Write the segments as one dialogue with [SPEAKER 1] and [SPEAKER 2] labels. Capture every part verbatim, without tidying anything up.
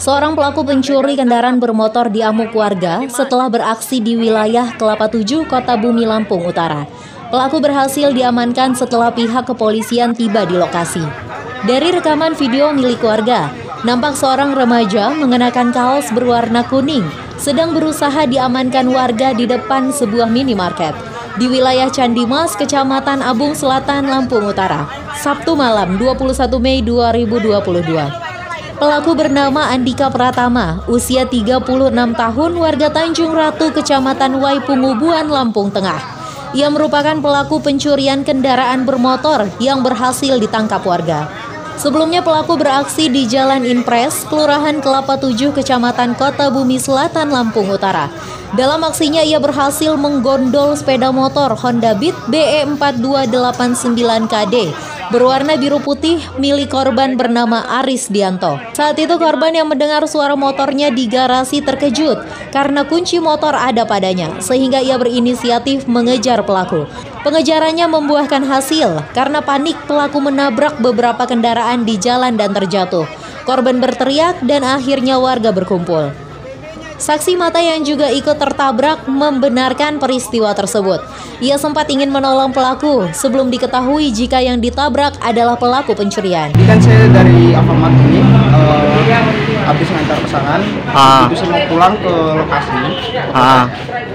[SPEAKER 1] Seorang pelaku pencuri kendaraan bermotor diamuk warga setelah beraksi di wilayah Kelapa Tujuh, Kota Bumi, Lampung Utara. Pelaku berhasil diamankan setelah pihak kepolisian tiba di lokasi. Dari rekaman video milik warga, nampak seorang remaja mengenakan kaos berwarna kuning sedang berusaha diamankan warga di depan sebuah minimarket di wilayah Candi Mas, Kecamatan Abung Selatan, Lampung Utara, Sabtu malam dua puluh satu Mei dua ribu dua puluh dua. Pelaku bernama Andika Pratama, usia tiga puluh enam tahun, warga Tanjung Ratu, Kecamatan Waipungubuan, Lampung Tengah. Ia merupakan pelaku pencurian kendaraan bermotor yang berhasil ditangkap warga. Sebelumnya pelaku beraksi di Jalan Impres, Kelurahan Kelapa Tujuh, Kecamatan Kota Bumi Selatan, Lampung Utara. Dalam aksinya ia berhasil menggondol sepeda motor Honda Beat B E empat dua delapan sembilan K D berwarna biru putih milik korban bernama Aris Dianto. Saat itu korban yang mendengar suara motornya di garasi terkejut karena kunci motor ada padanya, sehingga ia berinisiatif mengejar pelaku. Pengejarannya membuahkan hasil karena panik pelaku menabrak beberapa kendaraan di jalan dan terjatuh. Korban berteriak dan akhirnya warga berkumpul. Saksi mata yang juga ikut tertabrak membenarkan peristiwa tersebut. Ia sempat ingin menolong pelaku sebelum diketahui jika yang ditabrak adalah pelaku pencurian.
[SPEAKER 2] Ini kan saya dari Alfamart ini uh, habis ngantar pesanan, ah. itu saya mau pulang ke lokasi. Ah.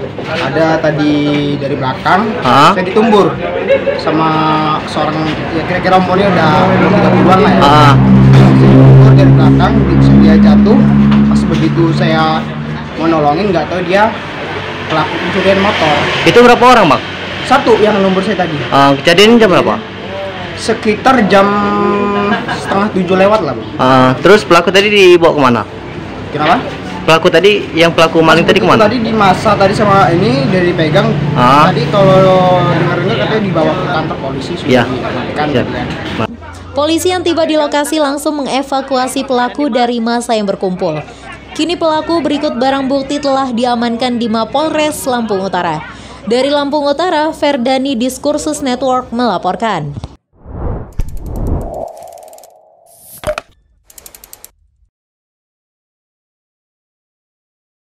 [SPEAKER 2] Ada tadi dari belakang, ah. saya ditumbur sama seorang, ya kira-kira umurnya udah tiga puluhan lah ya. Ah. Saya ditumbur dari belakang, dia jatuh. Pas begitu saya mau nolongin, nggak tahu dia pelaku pencurian motor.
[SPEAKER 3] Itu berapa orang, Bang?
[SPEAKER 2] Satu yang nomor saya tadi.
[SPEAKER 3] Uh, kejadian jam berapa?
[SPEAKER 2] Sekitar jam setengah tujuh lewat lah, Bang.
[SPEAKER 3] Uh, terus pelaku tadi dibawa kemana?
[SPEAKER 2] Kenapa?
[SPEAKER 3] Pelaku tadi, yang pelaku maling tadi kemana?
[SPEAKER 2] Tadi di masa tadi sama ini dari pegang. Uh. Tadi kalau dengar-dengar katanya dibawa ke kantor polisi sudah
[SPEAKER 3] ya.
[SPEAKER 2] diamankan.
[SPEAKER 3] Ya.
[SPEAKER 1] Polisi yang tiba di lokasi langsung mengevakuasi pelaku dari massa yang berkumpul. Kini pelaku berikut barang bukti telah diamankan di Mapolres Lampung Utara. Dari Lampung Utara, Ferdani Diskursus Network melaporkan.